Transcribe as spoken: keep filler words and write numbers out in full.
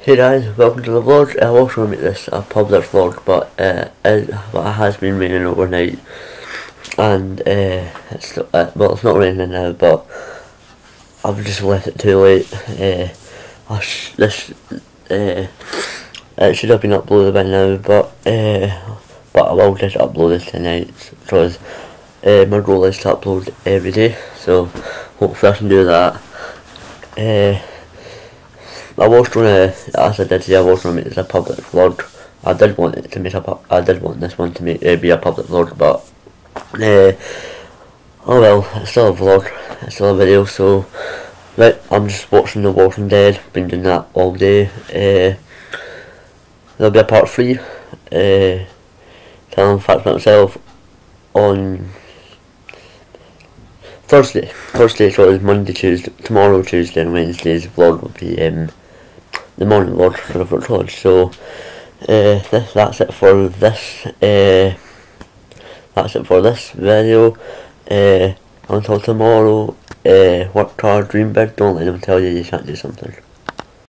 Hey guys, welcome to the vlog. I will also make this a public vlog, but uh, it, but it has been raining overnight, and uh, it's uh, well, it's not raining now, but I've just left it too late. Uh, I sh this uh, it should have been uploaded by now, but uh, but I will just upload it tonight because uh, my goal is to upload every day. So hopefully I can do that. Uh, I was gonna, as I did say, I was gonna make this a public vlog. I did want it to make a, I did want this one to make uh, be a public vlog, but uh, oh well, it's still a vlog, it's still a video. So right, I'm just watching The Walking Dead. Been doing that all day. Uh, there'll be a part three. Uh, telling facts about myself on Thursday. Thursday, so it's Monday, Tuesday, tomorrow, Tuesday, and Wednesday's vlog will be um. the morning vlog for the college. So uh, this, that's it for this uh, that's it for this video. Uh, until tomorrow, uh, work hard, dream big, don't let them tell you you can't do something.